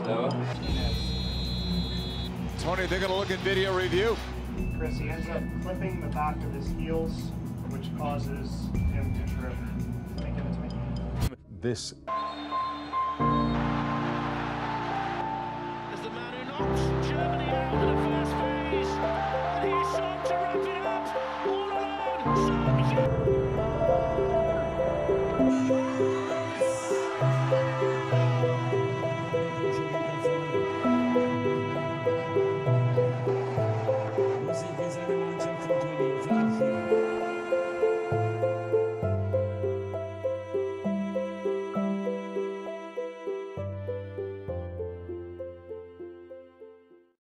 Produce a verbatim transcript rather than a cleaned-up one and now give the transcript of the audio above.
Noah. Tony, they're going to look at video review. Chris, he ends up clipping the back of his heels, which causes him to trip. Let me give it to me. This. As the man who knocks Germany